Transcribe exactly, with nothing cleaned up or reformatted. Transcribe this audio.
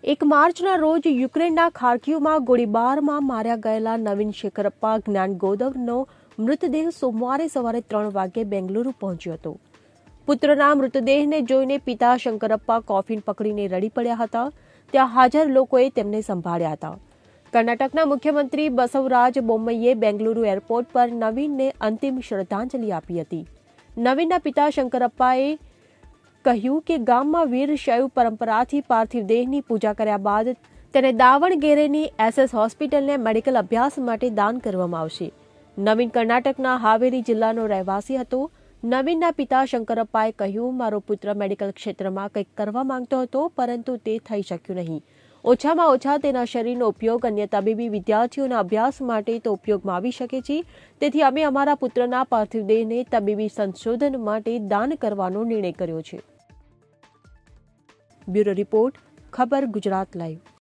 એક માર્ચના રોજ યુક્રેનના ખાર્કિવમાં ગોળીબારમાં માર્યા ગયેલા નવીન શેખરપ્પા જ્ઞાનગોદવનો મૃતદેહ સોમવારે સવારે ત્રણ વાગે બેંગલુરુ પહોંચ્યો હતો. પુત્રના મૃતદેહને જોઈને પિતા શંકરપ્પા કોફીન પકડીને રડી પડ્યા હતા. ત્યાં હાજર લોકોએ તેમને સંભાળ્યા હતા. કર્ણાટકના મુખ્યમંત્રી બસવરાજ બોમ્મઈએ બેંગલુરુ એરપોર્ટ પર નવીનને અંતિમ શ્રદ્ધાંજલિ આપી હતી. નવીનના પિતા શંકરપ્પાએ કહ્યું કે ગામમાં વીર શૈવ પરંપરાથી પાર્થિવ દેહની પૂજા કર્યા બાદ તેને દાવણગેરેની એસએસ હોસ્પિટલને મેડિકલ અભ્યાસ માટે દાન કરવામાં આવશે. નવીન કર્ણાટકના હાવેરી જિલ્લાનો રહેવાસી હતો. નવીનના પિતા શંકરપ્પાએ કહ્યું, મારો પુત્ર મેડિકલ ક્ષેત્રમાં કંઈક કરવા માંગતો હતો, પરંતુ તે થઈ શક્યું નહીં. ઓછામાં ઓછા તેના શરીરનો ઉપયોગ અન્ય તબીબી વિદ્યાર્થીઓના અભ્યાસ માટે તો ઉપયોગમાં આવી શકે છે. તેથી અમે અમારા પુત્રના પાર્થિવ દેહને તબીબી સંશોધન માટે દાન કરવાનો નિર્ણય કર્યો છે. બ્યુરો રિપોર્ટ, ખબર ગુજરાત લાઈવ.